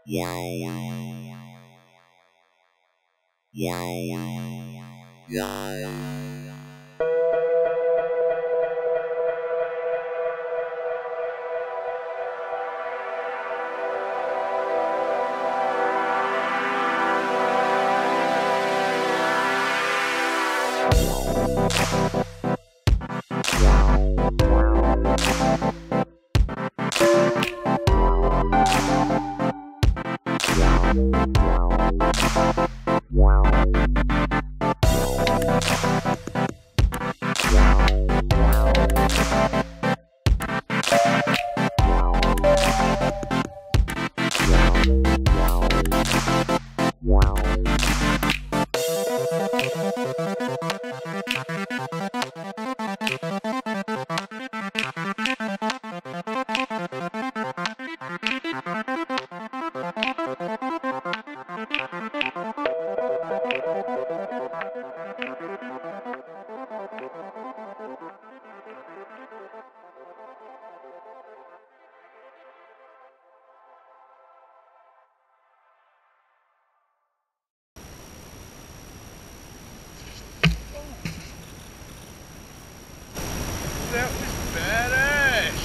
That was badass.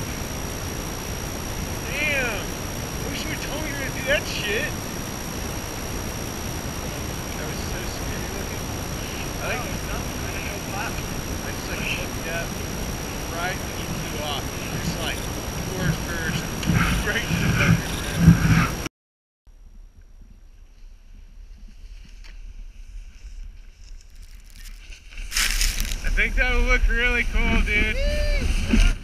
Damn. Wish you told me you were gonna do that shit. That was so scary looking. I think there's nothing. I didn't know what. I just like looked up right when you flew off. Just like doors first, right to the fucking ground. I think that would look really cool, dude.